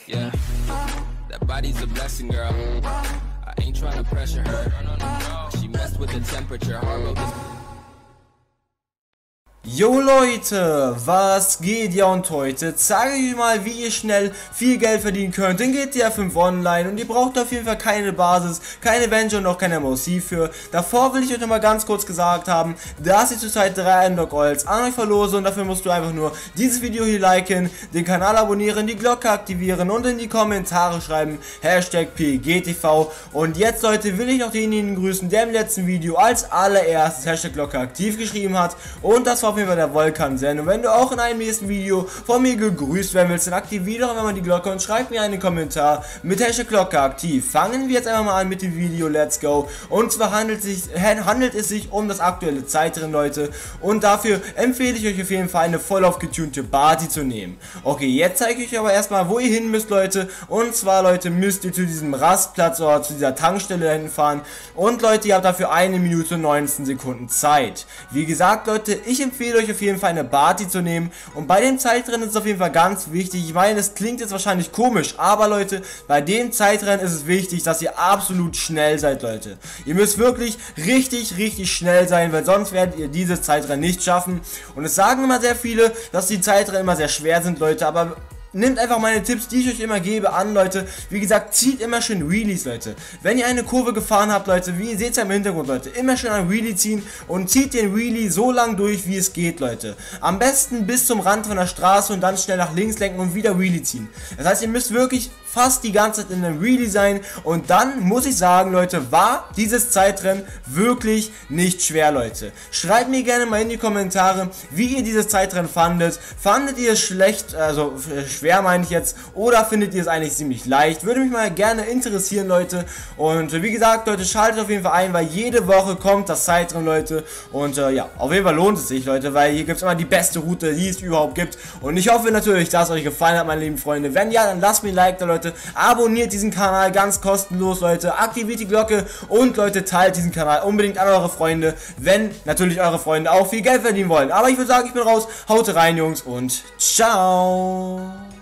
Yeah, that body's a blessing, girl. I ain't trying to pressure her. She messed with the temperature. Hard this. Jo Leute, was geht? Ja, und heute zeige ich euch mal, wie ihr schnell viel Geld verdienen könnt in GTA 5 Online, und ihr braucht auf jeden Fall keine Basis, keine Venture und auch keine MOC für. Davor will ich euch noch mal ganz kurz gesagt haben, dass ich zurzeit 3 Unlock Oils an euch verlose, und dafür musst du einfach nur dieses Video hier liken, den Kanal abonnieren, die Glocke aktivieren und in die Kommentare schreiben #PGTV. Und jetzt, Leute, will ich noch denjenigen grüßen, der im letzten Video als allererstes #Glocke aktiv geschrieben hat, und das war auf jeden Fall der Volkan Zen. Und wenn du auch in einem nächsten Video von mir gegrüßt werden willst, dann aktiviere doch einmal die Glocke und schreib mir einen Kommentar mit #Glocke aktiv. Fangen wir jetzt einfach mal an mit dem Video, let's go. Und zwar handelt es sich um das aktuelle Zeitrennen, Leute, und dafür empfehle ich euch auf jeden Fall eine voll aufgetunte Bati zu nehmen. Okay, jetzt zeige ich euch aber erstmal, wo ihr hin müsst, Leute, und zwar, Leute, müsst ihr zu diesem Rastplatz oder zu dieser Tankstelle hinfahren, und Leute, ihr habt dafür 1 Minute und 19 Sekunden Zeit. Wie gesagt, Leute, ich empfehle euch auf jeden Fall eine Bati zu nehmen, und bei dem Zeitrennen ist es auf jeden Fall ganz wichtig. Ich meine, es klingt jetzt wahrscheinlich komisch, aber Leute, bei dem Zeitrennen ist es wichtig, dass ihr absolut schnell seid, Leute. Ihr müsst wirklich richtig schnell sein, weil sonst werdet ihr dieses Zeitrennen nicht schaffen. Und es sagen immer sehr viele, dass die Zeitrennen immer sehr schwer sind, Leute, aber nehmt einfach meine Tipps, die ich euch immer gebe, an, Leute. Wie gesagt, zieht immer schön Wheelies, Leute. Wenn ihr eine Kurve gefahren habt, Leute, wie ihr seht ja im Hintergrund, Leute, immer schön ein Wheelie ziehen und zieht den Wheelie so lang durch, wie es geht, Leute. Am besten bis zum Rand von der Straße und dann schnell nach links lenken und wieder Wheelie ziehen. Das heißt, ihr müsst wirklich fast die ganze Zeit in einem Wheelie sein, und dann muss ich sagen, Leute, war dieses Zeitrennen wirklich nicht schwer, Leute. Schreibt mir gerne mal in die Kommentare, wie ihr dieses Zeitrennen fandet. Fandet ihr es schlecht, also schwer meine ich jetzt, oder findet ihr es eigentlich ziemlich leicht? Würde mich mal gerne interessieren, Leute. Und wie gesagt, Leute, schaltet auf jeden Fall ein, weil jede Woche kommt das Zeitrennen, Leute. Und ja, auf jeden Fall lohnt es sich, Leute, weil hier gibt es immer die beste Route, die es überhaupt gibt. Und ich hoffe natürlich, dass es euch gefallen hat, meine lieben Freunde. Wenn ja, dann lasst mir ein Like da, Leute. Abonniert diesen Kanal ganz kostenlos, Leute. Aktiviert die Glocke und, Leute, teilt diesen Kanal unbedingt an eure Freunde, wenn natürlich eure Freunde auch viel Geld verdienen wollen. Aber ich würde sagen, ich bin raus. Haut rein, Jungs, und ciao.